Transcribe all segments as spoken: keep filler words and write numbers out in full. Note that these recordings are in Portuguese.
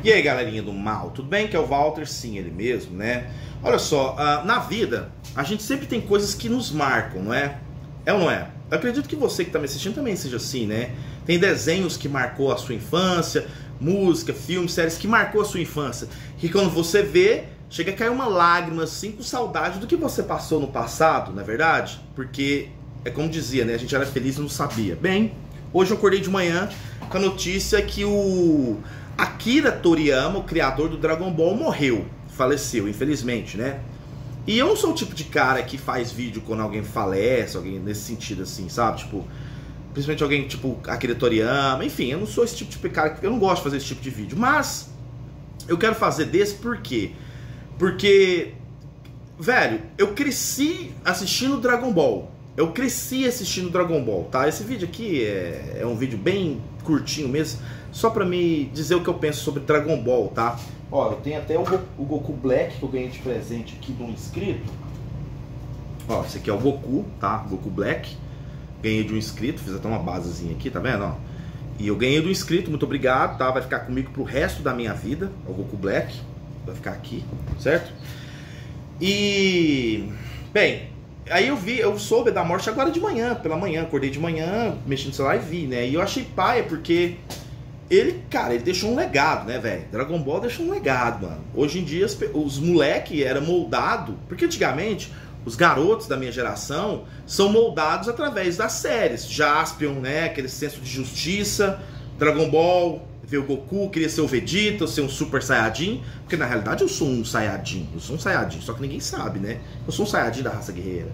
E aí, galerinha do mal, tudo bem? Que é o Walter, sim, ele mesmo, né? Olha só, uh, na vida, a gente sempre tem coisas que nos marcam, não é? É ou não é? Eu acredito que você que está me assistindo também seja assim, né? Tem desenhos que marcou a sua infância, música, filmes, séries que marcou a sua infância. Que quando você vê, chega a cair uma lágrima, assim, com saudade do que você passou no passado, não é verdade? Porque, é como dizia, né? A gente era feliz e não sabia. Bem, hoje eu acordei de manhã com a notícia que o Akira Toriyama, o criador do Dragon Ball, morreu. Faleceu, infelizmente, né? E eu não sou o tipo de cara que faz vídeo quando alguém falece, alguém nesse sentido assim, sabe? Tipo, principalmente alguém tipo Akira Toriyama, enfim, eu não sou esse tipo de cara, eu não gosto de fazer esse tipo de vídeo. Mas eu quero fazer desse por quê? Porque, velho, eu cresci assistindo Dragon Ball. Eu cresci assistindo Dragon Ball, tá? Esse vídeo aqui é, é um vídeo bem curtinho mesmo, só pra me dizer o que eu penso sobre Dragon Ball, tá? Ó, eu tenho até o, Go o Goku Black que eu ganhei de presente aqui de um inscrito. Ó, esse aqui é o Goku, tá? Goku Black. Ganhei de um inscrito, fiz até uma basezinha aqui, tá vendo? Ó. E eu ganhei do inscrito, muito obrigado, tá? Vai ficar comigo pro resto da minha vida, o Goku Black. Vai ficar aqui, certo? E... bem, aí eu vi, eu soube da morte agora de manhã, pela manhã, acordei de manhã, mexi no celular e vi, né? E eu achei paia, porque ele, cara, ele deixou um legado, né, velho? Dragon Ball deixou um legado, mano. Hoje em dia, os, os moleque era moldado, porque antigamente, os garotos da minha geração são moldados através das séries. Jaspion, né, aquele senso de justiça, Dragon Ball, ver o Goku, queria ser o Vegeta, ou ser um Super Saiyajin, porque na realidade eu sou um Saiyajin, eu sou um Saiyajin, só que ninguém sabe, né? Eu sou um Saiyajin da raça guerreira.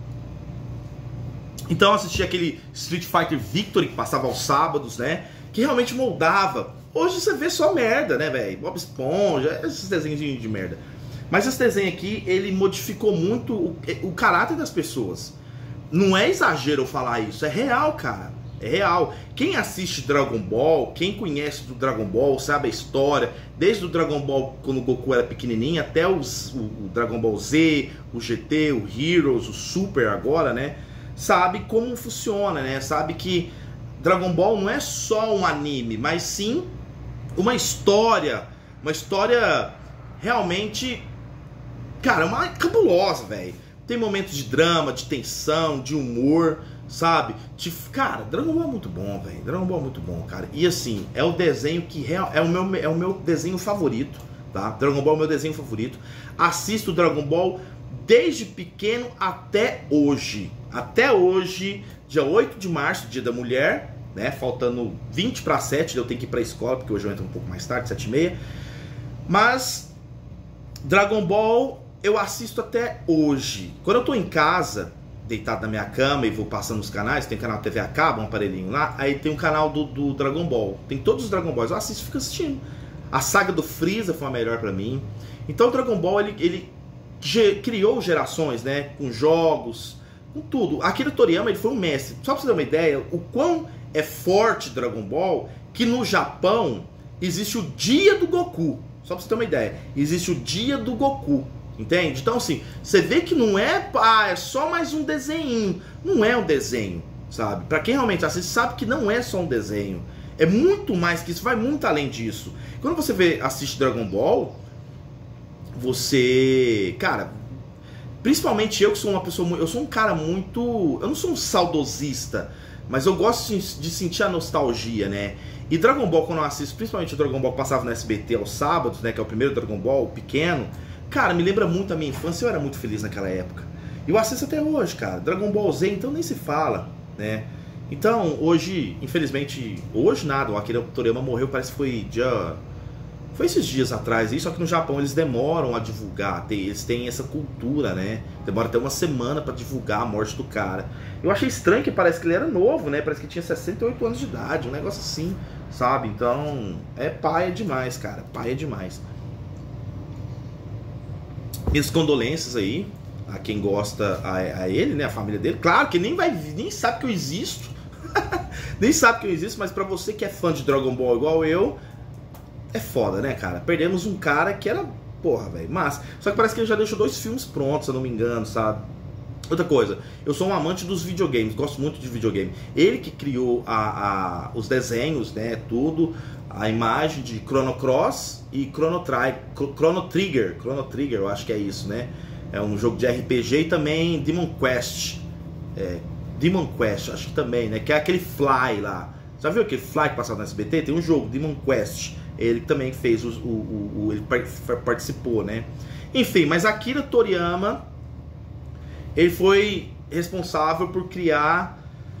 Então eu assisti aquele Street Fighter Victory que passava aos sábados, né? Que realmente moldava. Hoje você vê só merda, né, velho? Bob Esponja, esses desenhos de, de merda. Mas esse desenho aqui, ele modificou muito o, o caráter das pessoas. Não é exagero eu falar isso, é real, cara. É real. Quem assiste Dragon Ball, quem conhece do Dragon Ball, sabe a história, desde o Dragon Ball quando o Goku era pequenininho, até os, o, o Dragon Ball Z, o G T, o Heroes, o Super agora, né? Sabe como funciona, né? Sabe que Dragon Ball não é só um anime, mas sim uma história, uma história realmente, cara, uma cabulosa, velho. Tem momentos de drama, de tensão, de humor, sabe? De, cara, Dragon Ball é muito bom, velho. Dragon Ball é muito bom, cara. E assim, é o desenho que real, é o meu é o meu desenho favorito, tá? Dragon Ball é o meu desenho favorito. Assisto Dragon Ball desde pequeno até hoje. Até hoje, dia oito de março, dia da mulher, né? Faltando vinte para sete, eu tenho que ir pra escola, porque hoje eu entro um pouco mais tarde, sete e meia. Mas Dragon Ball eu assisto até hoje. Quando eu tô em casa, deitado na minha cama e vou passando os canais, tem canal T V a cabo, um aparelhinho lá, aí tem um canal do, do Dragon Ball. Tem todos os Dragon Balls, eu assisto e fico assistindo. A saga do Freeza foi a melhor pra mim. Então o Dragon Ball, ele, ele ge, criou gerações, né? Com jogos, com tudo. Akira Toriyama, ele foi um mestre. Só pra você ter uma ideia, o quão é forte Dragon Ball, que no Japão existe o dia do Goku. Só pra você ter uma ideia, existe o dia do Goku. Entende? Então assim, você vê que não é, ah, é só mais um desenho. Não é um desenho, sabe? Pra quem realmente assiste, sabe que não é só um desenho. É muito mais que isso, vai muito além disso. Quando você vê, assiste Dragon Ball, você, cara, principalmente eu que sou uma pessoa, eu sou um cara muito, eu não sou um saudosista, mas eu gosto de sentir a nostalgia, né? E Dragon Ball, quando eu assisto, principalmente o Dragon Ball que passava no S B T aos sábados, né, que é o primeiro Dragon Ball, pequeno, cara, me lembra muito a minha infância, eu era muito feliz naquela época. E eu assisto até hoje, cara. Dragon Ball Z, então nem se fala, né? Então, hoje, infelizmente, hoje nada, o Akira Toriyama morreu, parece que foi dia... Foi esses dias atrás, só que no Japão eles demoram a divulgar, eles têm essa cultura, né? Demora até uma semana pra divulgar a morte do cara. Eu achei estranho que parece que ele era novo, né? Parece que tinha sessenta e oito anos de idade, um negócio assim, sabe? Então, é paia demais, cara, paia demais. Minhas condolências aí a quem gosta, a, a ele, né, a família dele. Claro que nem vai, nem sabe que eu existo. Nem sabe que eu existo, mas pra você que é fã de Dragon Ball igual eu, é foda, né, cara? Perdemos um cara que era, porra, velho, mas só que parece que ele já deixou dois filmes prontos, se eu não me engano, sabe? Outra coisa, eu sou um amante dos videogames, gosto muito de videogame. Ele que criou a, a, os desenhos, né, tudo, a imagem de Chrono Cross e Chrono, Tri Chrono Trigger, Chrono Trigger, eu acho que é isso, né? É um jogo de R P G e também Demon Quest, é, Demon Quest, acho que também, né? Que é aquele Fly lá. Já viu aquele Fly que passava no S B T? Tem um jogo, Demon Quest, ele também fez, o, o, o, ele participou, né? Enfim, mas Akira Toriyama, ele foi responsável por criar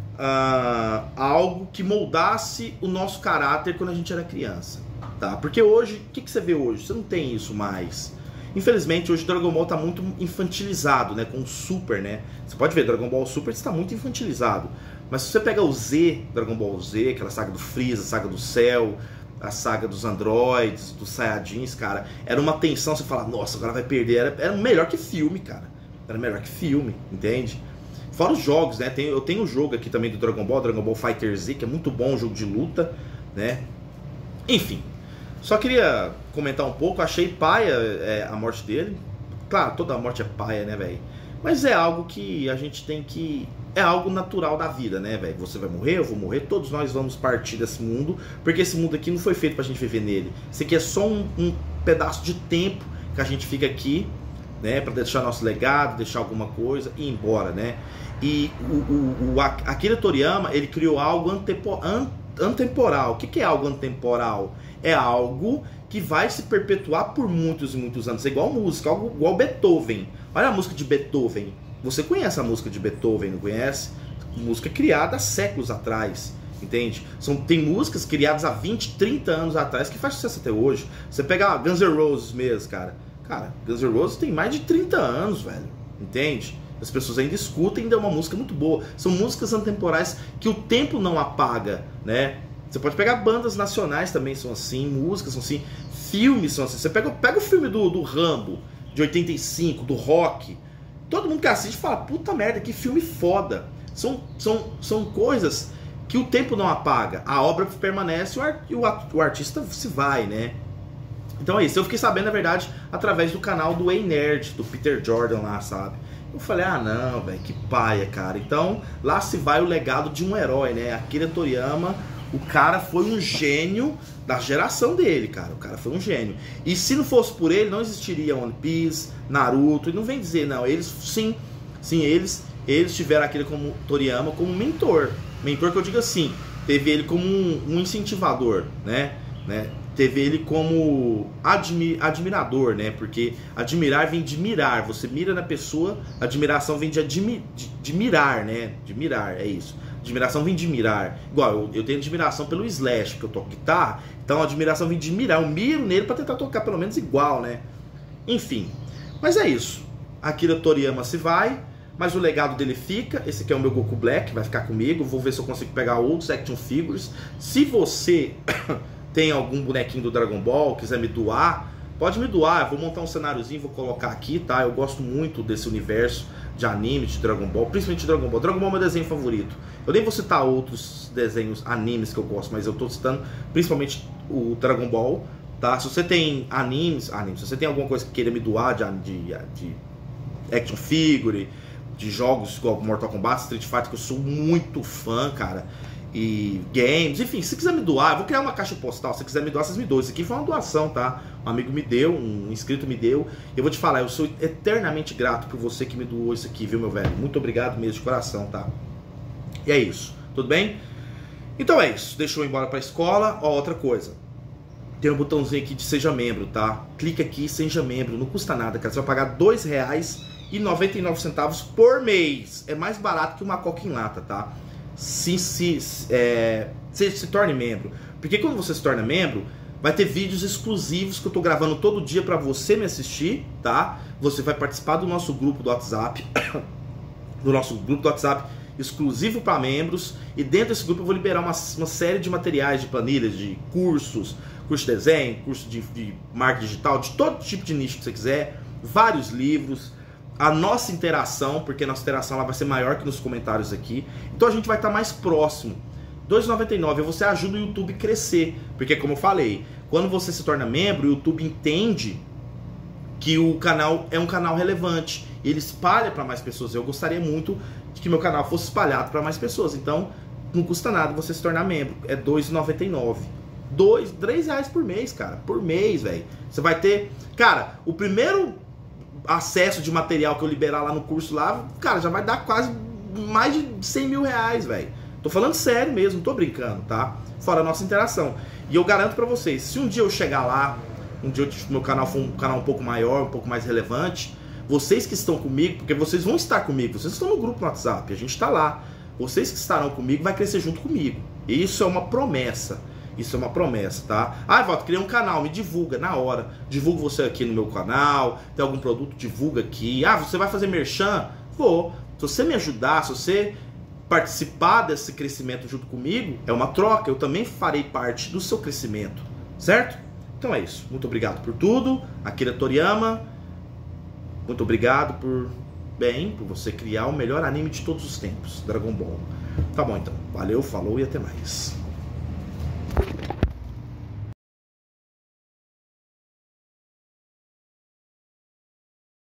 Uh, algo que moldasse o nosso caráter quando a gente era criança, tá? Porque hoje, o que, que você vê hoje? Você não tem isso mais. Infelizmente, hoje o Dragon Ball está muito infantilizado, né? Com o Super, né? Você pode ver, Dragon Ball Super está muito infantilizado. Mas se você pega o Z, Dragon Ball Z, aquela saga do Freeza, a saga do Cell, a saga dos androids, dos Saiyajins, cara, era uma tensão, você fala, nossa, agora vai perder. Era, era melhor que filme, cara. Era melhor que filme, entende? Fora os jogos, né? Tem, eu tenho um jogo aqui também do Dragon Ball, Dragon Ball Fighter Z, que é muito bom, um jogo de luta, né? Enfim, só queria comentar um pouco. Achei paia é, a morte dele. Claro, toda morte é paia, né, velho? Mas é algo que a gente tem que... É algo natural da vida, né, velho? Você vai morrer, eu vou morrer, todos nós vamos partir desse mundo, porque esse mundo aqui não foi feito pra gente viver nele. Isso aqui é só um, um pedaço de tempo que a gente fica aqui, né, para deixar nosso legado, deixar alguma coisa e ir embora, né? E o, o, o Akira Toriyama, ele criou algo antepo, an, antemporal. O que, que é algo antemporal? É algo que vai se perpetuar por muitos e muitos anos. É igual música, algo igual Beethoven. Olha a música de Beethoven. Você conhece a música de Beethoven, não conhece? Música criada há séculos atrás, entende? São, tem músicas criadas há vinte, trinta anos atrás que faz sucesso até hoje. Você pega Guns N' Roses mesmo, cara. Cara, Guns N' Roses tem mais de trinta anos, velho. Entende? As pessoas ainda escutam, ainda é uma música muito boa. São músicas atemporais que o tempo não apaga, né? Você pode pegar bandas nacionais também, são assim, músicas são assim, filmes são assim. Você pega, pega o filme do, do Rambo, de oitenta e cinco, do Rock. Todo mundo que assiste fala, puta merda, que filme foda. São, são, são coisas que o tempo não apaga. A obra permanece e o, art, o artista se vai, né? Então é isso. Eu fiquei sabendo, na verdade, através do canal do Ei Nerd, do Peter Jordan lá, sabe? Eu falei, ah não, velho, que paia, cara. Então, lá se vai o legado de um herói, né? Akira Toriyama, o cara foi um gênio da geração dele, cara. O cara foi um gênio. E se não fosse por ele, não existiria One Piece, Naruto. E não vem dizer, não. Eles, sim, sim, eles, eles tiveram Akira como Toriyama como mentor. Mentor que eu digo assim, teve ele como um, um incentivador, né? né? Teve ele como admi admirador, né? Porque admirar vem de mirar. Você mira na pessoa, admiração vem de, admi de, de mirar, né? De mirar, é isso. Admiração vem de mirar. Igual, eu, eu tenho admiração pelo Slash, porque eu toco guitarra. Então a admiração vem de mirar. Eu miro nele pra tentar tocar pelo menos igual, né? Enfim. Mas é isso. Akira Toriyama se vai, mas o legado dele fica. Esse aqui é o meu Goku Black, vai ficar comigo. Vou ver se eu consigo pegar outros action figures. Se você... tem algum bonequinho do Dragon Ball, quiser me doar, pode me doar, eu vou montar um cenáriozinho, vou colocar aqui, tá? Eu gosto muito desse universo de anime, de Dragon Ball, principalmente de Dragon Ball. Dragon Ball é meu desenho favorito. Eu nem vou citar outros desenhos, animes que eu gosto, mas eu tô citando principalmente o Dragon Ball, tá? Se você tem animes, animes, se você tem alguma coisa que queira me doar de, de, de action figure, de jogos igual Mortal Kombat, Street Fighter, que eu sou muito fã, cara, e games, enfim, se quiser me doar, eu vou criar uma caixa postal. Se quiser me doar, vocês me doam. Isso aqui foi uma doação, tá? Um amigo me deu, um inscrito me deu. Eu vou te falar, eu sou eternamente grato por você que me doou isso aqui, viu, meu velho? Muito obrigado mesmo, de coração, tá? E é isso, tudo bem? Então é isso, deixa eu ir embora pra escola. Ó, outra coisa, tem um botãozinho aqui de seja membro, tá? Clica aqui, seja membro, não custa nada, cara. Você vai pagar dois reais e noventa e nove centavos por mês. É mais barato que uma coca em lata, tá? Se, se, é, se, se torne membro. Porque quando você se torna membro, vai ter vídeos exclusivos que eu tô gravando todo dia pra você me assistir, tá? Você vai participar do nosso grupo do WhatsApp, do nosso grupo do WhatsApp exclusivo para membros. E dentro desse grupo eu vou liberar uma, uma série de materiais, de planilhas, de cursos, curso de desenho, curso de, de marketing digital, de todo tipo de nicho que você quiser, vários livros, a nossa interação, porque a nossa interação ela vai ser maior que nos comentários aqui. Então a gente vai estar mais próximo. dois reais e noventa e nove centavos, você ajuda o YouTube a crescer. Porque como eu falei, quando você se torna membro, o YouTube entende que o canal é um canal relevante. Ele espalha para mais pessoas. Eu gostaria muito de que meu canal fosse espalhado para mais pessoas. Então não custa nada você se tornar membro. É dois reais e noventa e nove centavos. dois, três reais por mês, cara. Por mês, velho. Você vai ter... Cara, o primeiro acesso de material que eu liberar lá no curso lá, cara, já vai dar quase mais de cem mil reais, velho. Tô falando sério mesmo, não tô brincando, tá? Fora a nossa interação. E eu garanto pra vocês, se um dia eu chegar lá, um dia o meu canal for um canal um pouco maior, um pouco mais relevante, vocês que estão comigo, porque vocês vão estar comigo, vocês estão no grupo no WhatsApp, a gente tá lá. Vocês que estarão comigo vai crescer junto comigo. Isso é uma promessa. Isso é uma promessa, tá? Ah, Walter, criei um canal, me divulga na hora. Divulgo você aqui no meu canal. Tem algum produto, divulga aqui. Ah, você vai fazer merchan? Vou. Se você me ajudar, se você participar desse crescimento junto comigo, é uma troca. Eu também farei parte do seu crescimento, certo? Então é isso. Muito obrigado por tudo. Akira Toriyama. Muito obrigado por... Bem, por você criar o melhor anime de todos os tempos, Dragon Ball. Tá bom então. Valeu, falou e até mais.